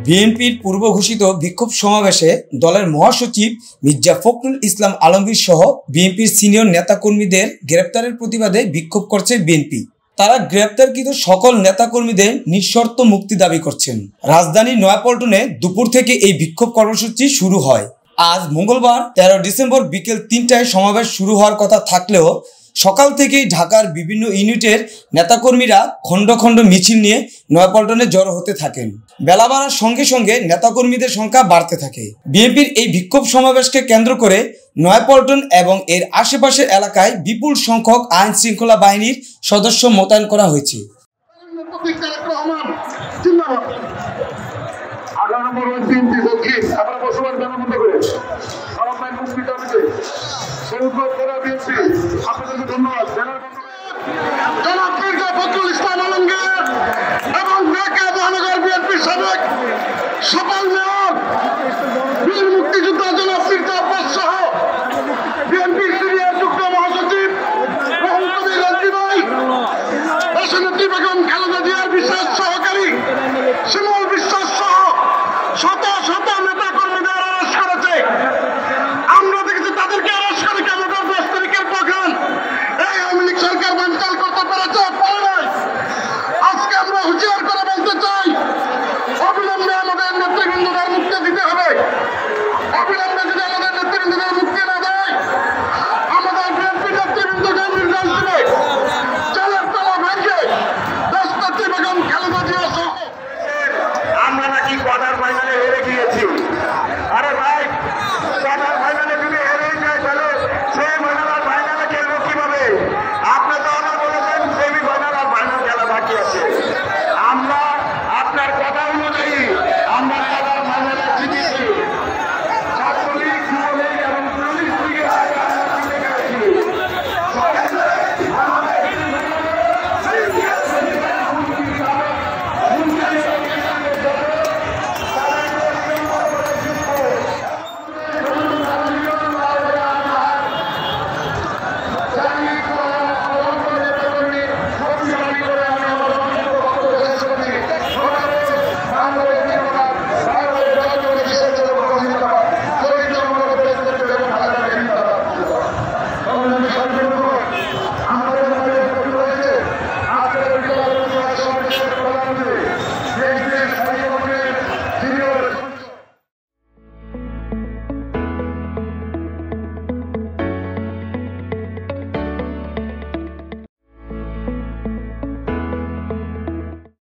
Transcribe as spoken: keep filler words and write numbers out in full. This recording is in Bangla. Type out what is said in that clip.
বিএনপির পূর্ব ঘোষিত বিক্ষোভ সমাবেশে দলের মহাসচিব মির্জা ফখরুল ইসলাম আলমগীর সহ বিএনপির সিনিয়র নেতাকর্মীদের গ্রেপ্তারের প্রতিবাদে বিক্ষোভ করছে বিএনপি। তারা গ্রেপ্তারকৃত সকল নেতাকর্মীদের নিঃশর্ত মুক্তি দাবি করছেন। রাজধানীর নয়াপল্টনে দুপুর থেকে এই বিক্ষোভ কর্মসূচি শুরু হয়। আজ মঙ্গলবার তেরো ডিসেম্বর বিকেল তিনটায় সমাবেশ শুরু হওয়ার কথা থাকলেও সকাল থেকেই ঢাকার বিভিন্ন ইউনিটের নেতাকর্মীরা খণ্ড খণ্ড মিছিল নিয়ে নয়াপল্টনে জড়ো হতে থাকেন। বেলা বাড়ার সঙ্গে সঙ্গে নেতাকর্মীদের সংখ্যা বাড়তে থাকে। বিএনপির এই বিক্ষোভ সমাবেশকে কেন্দ্র করে নয়াপল্টন এবং এর আশেপাশের এলাকায় বিপুল সংখ্যক আইন শৃঙ্খলা বাহিনীর সদস্য মোতায়েন করা হয়েছে। ধন্যবাদ।